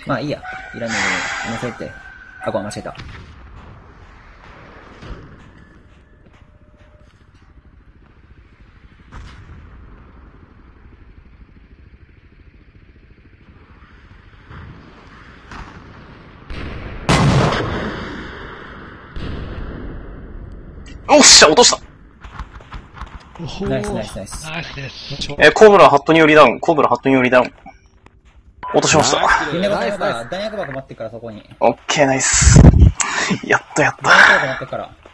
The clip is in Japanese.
まあいいや。いらねえ乗せて。あ、ごめん、間違えた。 おっしゃ、落とした。 ナイスナイスナイス。 ナイスです。 コブラハットによりダウン。コブラハットによりダウン。落としました。 弾薬箱待ってからそこに。 オッケー、ナイス。やったやった。 弾薬箱待ってから。